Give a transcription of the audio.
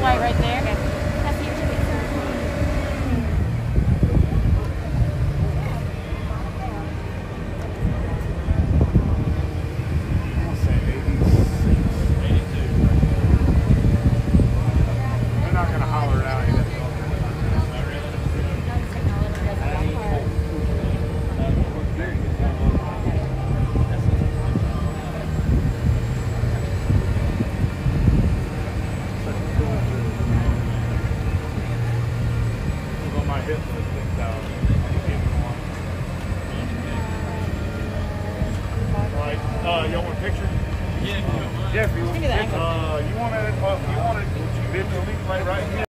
light right there. That's usually They're not going to holler it out. My hip was kicked out. Right. Y'all want a picture? Yeah. Jeffrey, you want to visually right here?